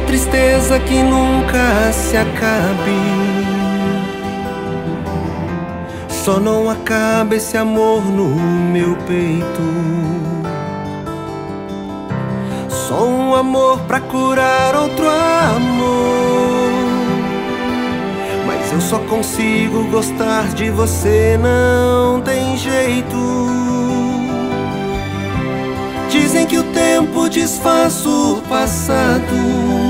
tristeza que nunca se acabe. Só não acaba esse amor no meu peito. Só um amor pra curar outro amor. Mas eu só consigo gostar de você, não tem jeito. Dizem que o tempo desfaz o passado,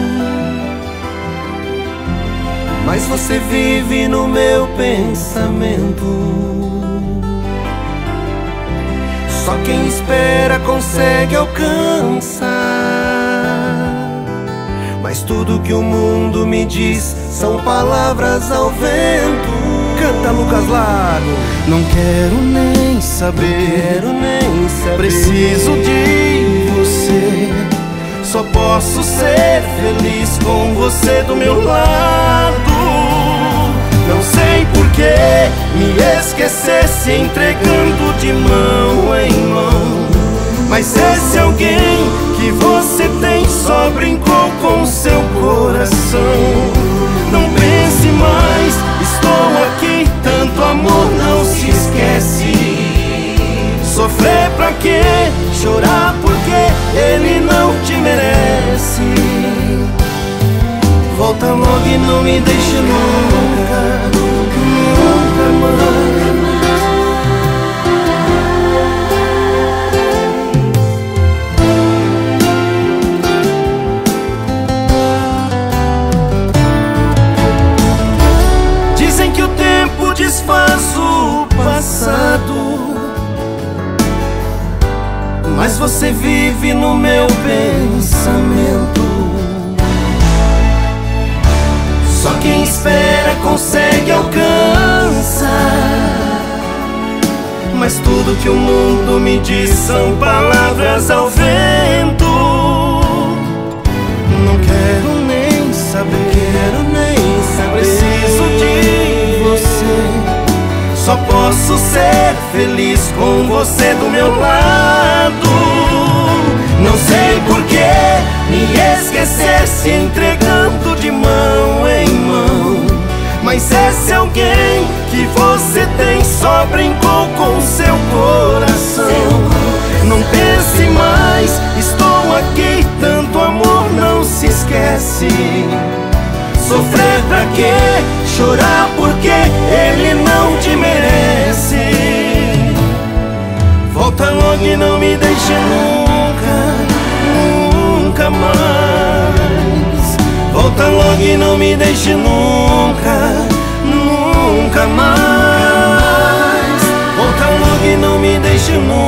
mas você vive no meu pensamento. Só quem espera consegue alcançar, mas tudo que o mundo me diz são palavras ao vento. Canta, Lucas Lago. Não quero nem saber, preciso de você. Só posso ser feliz com você do meu lado. Não sei por que me esquecer se entregando de mão em mão, mas esse alguém que você tem só brincou com seu coração. Não pense mais, estou aqui, tanto amor não se esquece. Sofrer pra quê? Chorar porque ele não te merece. Volta logo e não me deixe nunca, nunca mais. Dizem que o tempo desfaz o passado, mas você vive no meu pensamento. Só quem espera consegue alcançar, mas tudo que o mundo me diz são palavras ao vento. Não quero nem saber, preciso de você. Só posso ser feliz com você do meu lado. Não sei por que me esquecer se entregando de mão em mão, mas esse alguém que você tem só brincou com seu coração. Não pense mais, estou aqui, tanto amor não se esquece. Sofrer pra quê? Chorar porque ele não te merece. Volta logo e não me deixe nunca, nunca mais. Volta logo e não me deixe nunca, nunca mais. Volta logo e não me deixe nunca.